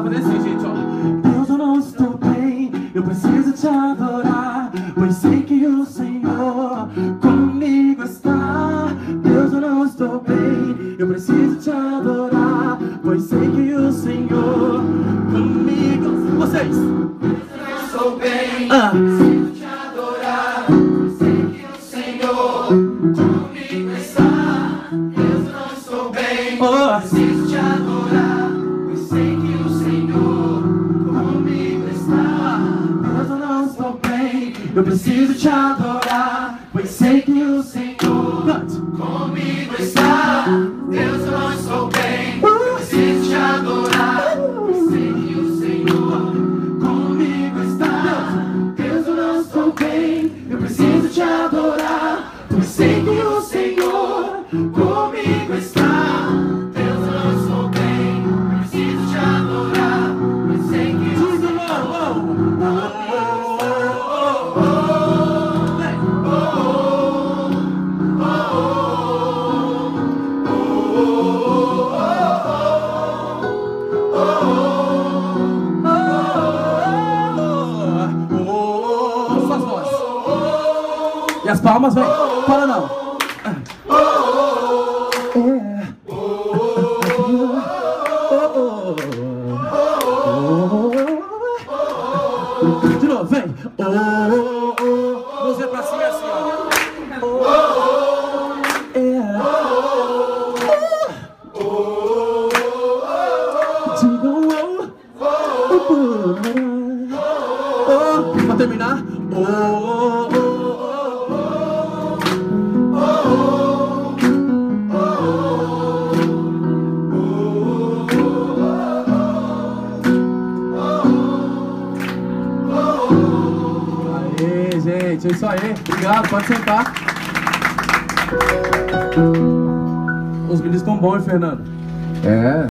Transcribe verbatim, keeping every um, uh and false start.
Vai fazer assim, gente, ó. Deus, eu não estou bem, eu preciso te adorar, pois sei que o Senhor comigo está. Deus, eu não estou bem, eu preciso te adorar, pois sei que o Senhor comigo. Vocês! Deus, eu não estou bem, ah. preciso te adorar, pois sei que o Senhor comigo está. Deus, eu não estou bem, oh. preciso te adorar, pois sei que o Senhor comigo está. Deus, eu não estou bem, eu preciso te adorar, pois sei que o Senhor comigo está. Deus, eu não estou bem, eu preciso te adorar, pois sei que o Senhor comigo está. Deus, eu não estou bem, eu preciso te adorar, pois sei que o Senhor comigo está. Deus, eu não estou bem, eu preciso te adorar, pois sei que o Senhor E as palmas, vem. Para não. De novo, vem. Vamos ver pra cima assim, ó. Pra terminar. Aê, gente, é isso aí. Obrigado, pode sentar. Os meninos estão bons, hein, Fernando? É.